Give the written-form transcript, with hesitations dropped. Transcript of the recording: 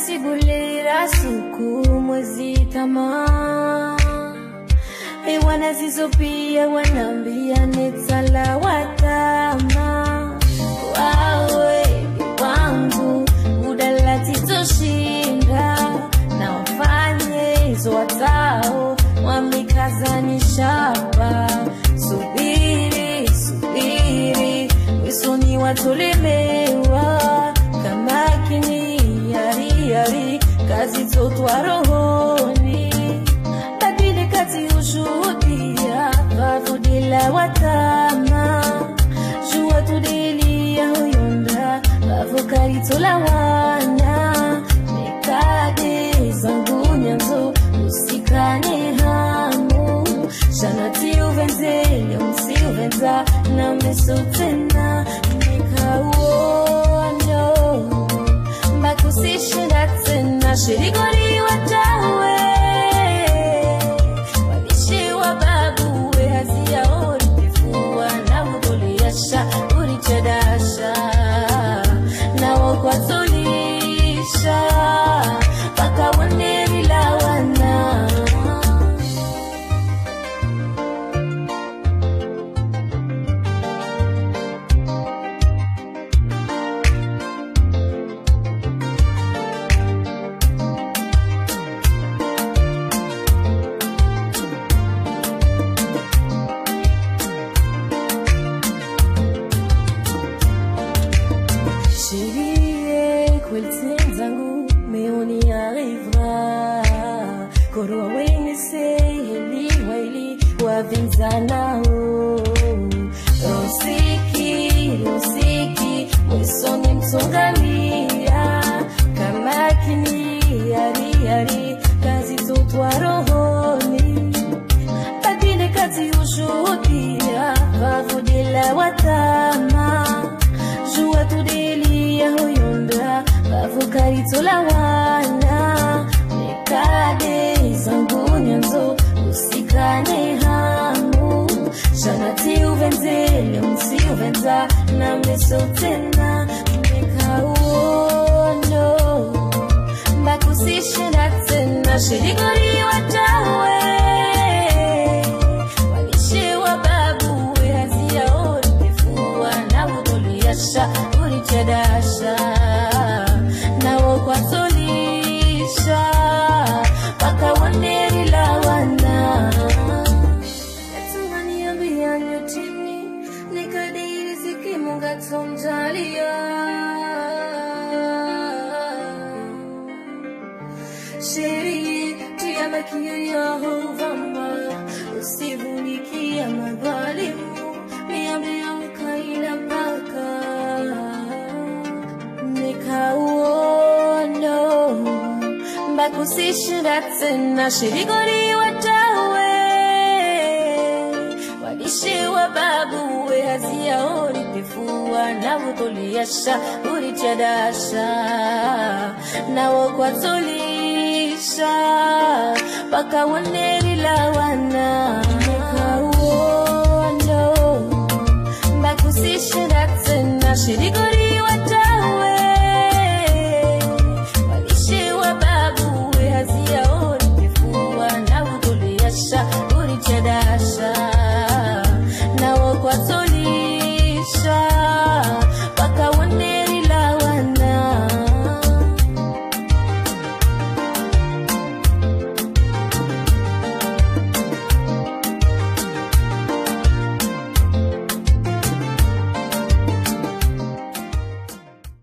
Natibulira suku mwezi tamaa. Wana zizopia wanambia netala watama. Wawe wangu udalati toshinda. Na wafanye zoatao wamikazani shapa. Subiri, subiri, wisoni watolemewa. Kama kini yari yari, kazi zotwa rohoni. Badili kati ushuhudia, vavudila watama. Jua tudili ya huyonda, vavukari tolawana. Mekade zangu nyanzo, usikane hamu. Shanati uvenzele, umsi uvenza, na mesotena. Mekauono, makusishinda tena, shirigori watawe. Walishiwa babuwe, hazia ori pifua, na udoliasha, urichedasha. Na wakwazolisha, paka waneri lawana. Chérie, quel zangu meoni arrivera. Koro wene se heli waili wavinzana o. Rosiki, rosiki, mwisoni mtongamia. Kama kini yari yari, kazi zotwa rohoni. Badile kati ushuhudia, vavudila watama. Jua tudili ya huyonda, vavukari tolawana. Mekade zangu nyanzo, usikane hamu. Shanati uvenzele, umsi uvenza, na mesotena. Mekauono, makusishinda tena, shirigori watawe. Walishiwa babuwe, hazia ori pifua, na udoliasha, urichedasha. Na wakwazolisha, paka waneri lawana. Natumani ambia nyotini, nikadiri ziki munga tomjalia. Sheri, tiamakia Yahovama, usivunikia madhalimu, niambia ukaina paka. Mekauono, makusishinda tena, shirigori watawe. Walishiwa babuwe, hazia ori pifua, na udoliasha, urichedasha. Na wakwazolisha, paka waneri lawana. Mekauono, makusishinda tena, shirigori